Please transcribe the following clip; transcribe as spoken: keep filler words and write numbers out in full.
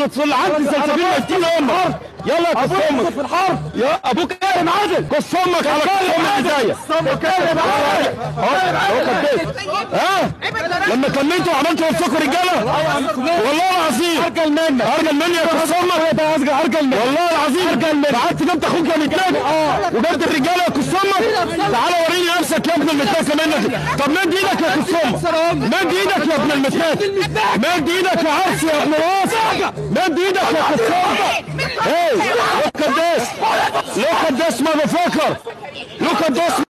على تصل عنك سلسبيل مفتين امك. يلا يا كس امك في الحرب. يا ابوك ايه يا معادل؟ كس امك على كس امك بدايه. امك ايه يا معادل؟ ها؟ لما كملتوا وعملتوا نفسكم رجاله؟ والله العظيم ارجل منك. ارجل مني يا كس امك؟ ارجل منك والله العظيم. ارجل منك. قعدت جبت اخوك يا متناك وجبت الرجاله يا كس امك. تعالى وريني نفسك يا ابن المتناك منك. طب مد ايدك يا كس امك. مد ايدك يا ابن المتناك. مد ايدك يا عرسي يا ابن راس. مد ايدك يا كس امك. Hey, look at this! Look at this motherfucker! Look at this!